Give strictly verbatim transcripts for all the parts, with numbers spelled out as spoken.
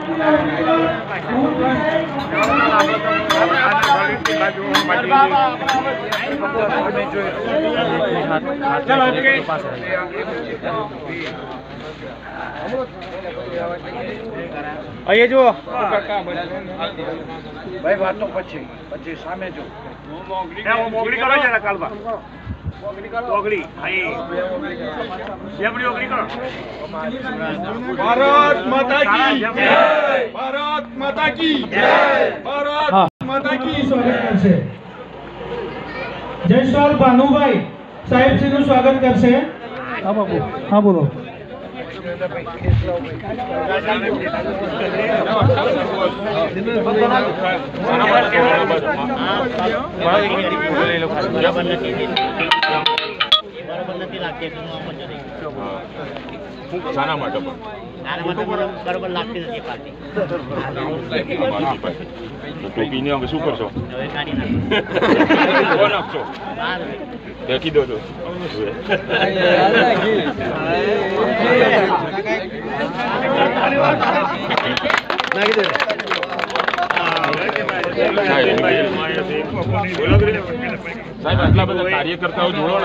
અહીંયા જુઓ ભાઈ વાતો પછી પછી સામે જો મોગડી કરો છે કાલબા ઓગળી આઈ જેમડી ઓગળી કરો ભારત માતા કી જય ભારત માતા કી જય ભારત માતા કી સ્વાગત કરશે જયસ્વાલ ભાનુભાઈ સાહેબ શ્રીનું સ્વાગત કરશે. હા બાપુ હા બોલો. શાના માટે બરોબર લાગતી નથી પાર્ટી ટોપીની અંગે શું કરશો? હવે કાઢી નાખશો દેખી દો તો સાહેબ આટલા બધા કાર્યકર્તાઓ જોડો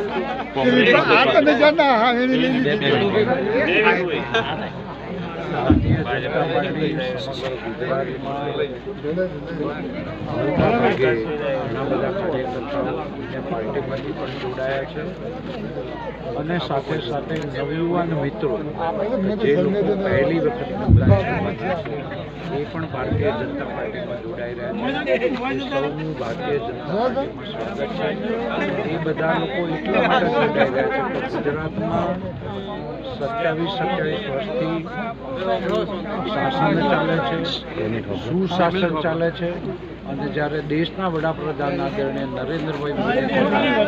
અને સાથે સાથે નવયુવાન મિત્રો જે લોકો પહેલી વખત નવરાત્રિમાં છે એ પણ ભારતીય જનતા પાર્ટીમાં જોડાઈ રહ્યા છે. સૌનું ભારતીય જનતા પાર્ટીમાં સ્વાગત છે. એ બધા લોકો એટલા માટે જોડાઈ રહ્યા છે કે ગુજરાતમાં સત્યાવીસ સત્યાવીસ વર્ષથી શાસન ચાલે છે, સુશાસન ચાલે છે. અને જ્યારે દેશના વડાપ્રધાન આદરણીય નરેન્દ્રભાઈ મોદી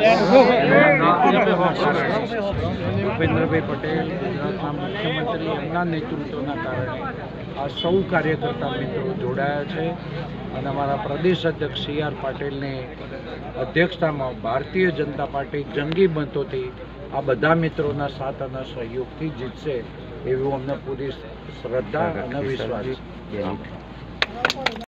ભૂપેન્દ્રભાઈ પટેલ ગુજરાતના મુખ્યમંત્રી એમના નેતૃત્વના કારણે આ સૌ કાર્યકર્તા મિત્રો જોડાયા છે. અને અમારા પ્રદેશ અધ્યક્ષ સી આર પાટીલની અધ્યક્ષતામાં ભારતીય જનતા પાર્ટી જંગી મતોથી આ બધા મિત્રોના સાથ અને સહયોગથી જીતશે એવું અમને પૂરી શ્રદ્ધા અને વિશ્વાસ છે.